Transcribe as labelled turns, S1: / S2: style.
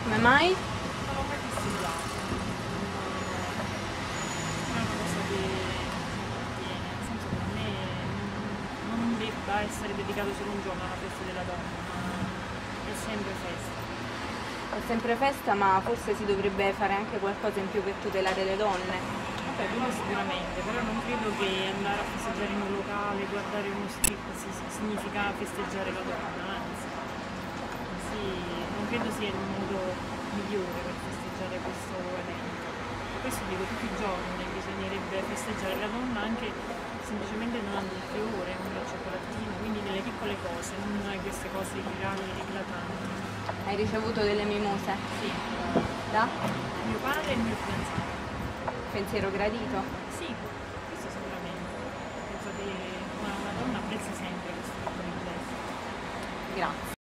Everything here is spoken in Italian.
S1: Come mai?
S2: Non l'ho mai festeggiato. Non è una cosa che viene, nel senso che a me non debba essere dedicato solo un giorno alla festa della donna, ma è sempre festa.
S1: È sempre festa, ma forse si dovrebbe fare anche qualcosa in più per tutelare le donne.
S2: Vabbè, quello sicuramente, però non credo che andare a festeggiare in un locale, guardare uno strip significa festeggiare la donna, anzi, sì, non credo sia il modo migliore per festeggiare questo evento. E questo dico tutti i giorni, bisognerebbe festeggiare la donna anche semplicemente donando un fiore, un cioccolatino, quindi nelle piccole cose, non queste cose virali e eclatanti.
S1: Hai ricevuto delle mimose?
S2: Sì,
S1: Da?
S2: mio padre e il mio fidanzato.
S1: Pensiero gradito?
S2: Sì, questo sicuramente. Penso che una donna apprezza sempre questo tipo di gesto.
S1: Grazie.